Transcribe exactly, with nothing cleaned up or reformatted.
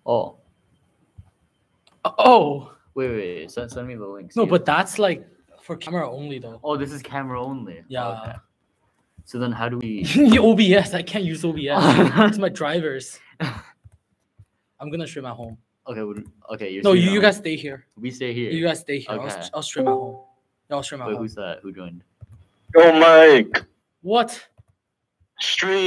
Oh. Oh. Wait, wait, wait. Send, send me the link. No, but that's like for camera only though. Oh, this is camera only. Yeah. Okay. So then how do we... O B S. I can't use O B S. It's my drivers. I'm gonna stream at home. Okay. Okay. You're no, you, you guys stay here. We stay here. You guys stay here. Okay. I'll, I'll stream at home. I'll stream at Wait, home. who's that? Who joined? Yo, Mike. What? Stream.